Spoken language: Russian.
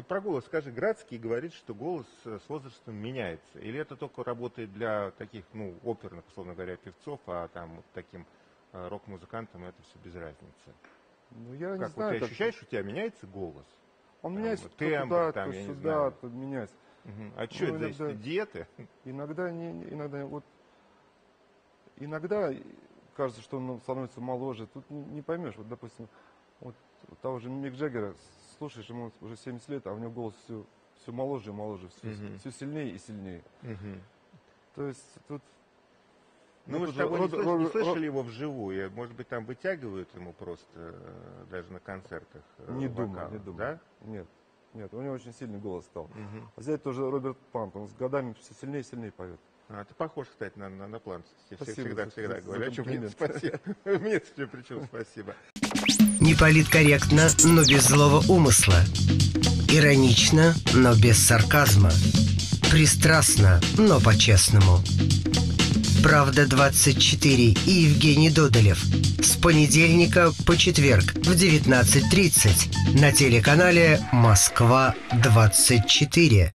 про голос скажи. Градский говорит, что голос с возрастом меняется. Или это только работает для таких, оперных, условно говоря, певцов, а там вот таким рок-музыкантам это все без разницы? Я не знаю. Вот ты ощущаешь, что у тебя меняется голос? Он меняется тембр, то я не сюда, знаю. то меняется. А что это зависит от диеты? Иногда кажется, что он становится моложе. Тут не поймешь. Вот, допустим, вот того же Мик Джаггера, слушаешь, ему уже 70 лет, а у него голос все моложе и моложе, все сильнее и сильнее. То есть тут... Мы с тобой не слышали его вживую. Может быть, там вытягивают ему просто даже на концертах Не вокал, думаю. да? Нет, у него очень сильный голос стал. Взять тоже Роберт Плант, он с годами все сильнее и сильнее поет. Ты похож, кстати, на Планта. Спасибо. Всегда говорю. Мне спасибо. Мне причем спасибо. Неполиткорректно, но без злого умысла. Иронично, но без сарказма. Пристрастно, но по-честному. «Правда-24» и Евгений Додолев. С понедельника по четверг в 19:30 на телеканале «Москва-24».